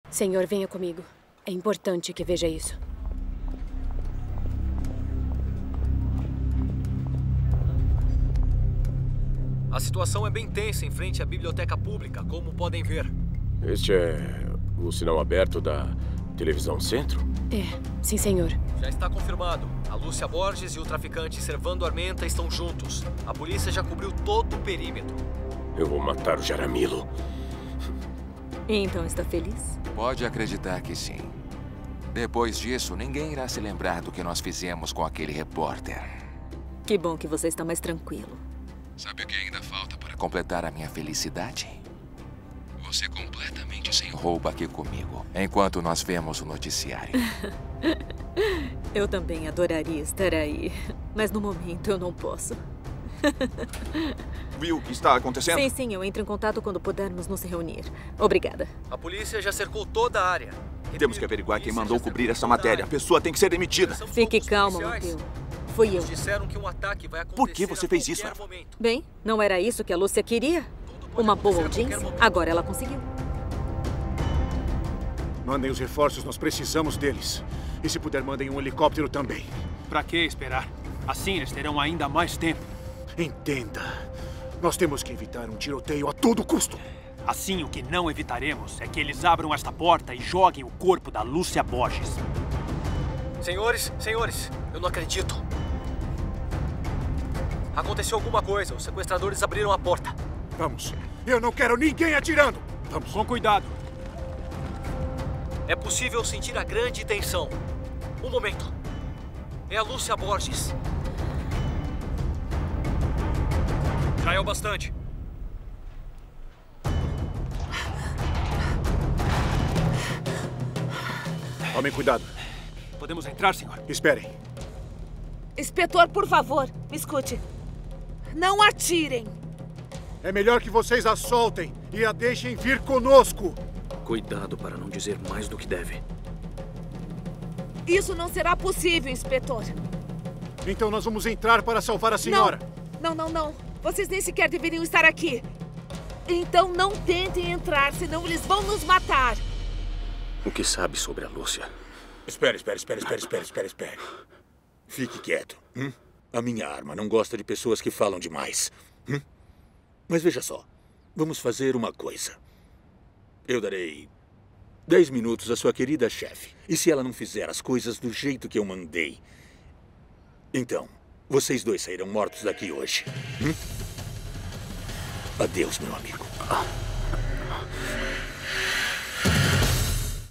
Senhor, venha comigo. É importante que veja isso. A situação é bem tensa em frente à biblioteca pública, como podem ver. Este é o sinal aberto da televisão Centro? É, sim, senhor. Já está confirmado. A Lúcia Borges e o traficante Servando Armenta estão juntos. A polícia já cobriu todo o perímetro. Eu vou matar o Jaramillo. Então está feliz? Pode acreditar que sim. Depois disso, ninguém irá se lembrar do que nós fizemos com aquele repórter. Que bom que você está mais tranquilo. Sabe o que ainda falta para completar a minha felicidade? Você completamente sem roupa aqui comigo, enquanto nós vemos o noticiário. Eu também adoraria estar aí, mas no momento eu não posso. Viu o que está acontecendo? Sim, eu entro em contato quando pudermos nos reunir. Obrigada. A polícia já cercou toda a área. Temos que averiguar quem mandou cobrir essa matéria. A pessoa tem que ser demitida. Fique calmo, Mateu. Fui eu. Disseram que um ataque vai acontecer. Por que você fez isso, Eva? Bem, não era isso que a Lúcia queria? Uma boa audiência? Agora ela conseguiu. Mandem os reforços, nós precisamos deles. E se puder, mandem um helicóptero também. Pra que esperar? Assim eles terão ainda mais tempo. Entenda. Nós temos que evitar um tiroteio a todo custo. Assim, o que não evitaremos é que eles abram esta porta e joguem o corpo da Lúcia Borges. Senhores, eu não acredito. Aconteceu alguma coisa. Os sequestradores abriram a porta. Vamos. Eu não quero ninguém atirando. Vamos. Com cuidado. É possível sentir a grande tensão. Um momento. É a Lúcia Borges. Já é o bastante. Tomem cuidado. Podemos entrar, senhor? Esperem. Inspetor, por favor, me escute. Não atirem. É melhor que vocês a soltem e a deixem vir conosco. Cuidado para não dizer mais do que deve. Isso não será possível, inspetor. Então nós vamos entrar para salvar a senhora. Não. Vocês nem sequer deveriam estar aqui. Então não tentem entrar, senão eles vão nos matar. O que sabe sobre a Lúcia? Espere. Fique quieto. A minha arma não gosta de pessoas que falam demais. Mas veja só, vamos fazer uma coisa. Eu darei 10 minutos à sua querida chefe. E se ela não fizer as coisas do jeito que eu mandei, então, vocês dois sairão mortos daqui hoje. Adeus, meu amigo.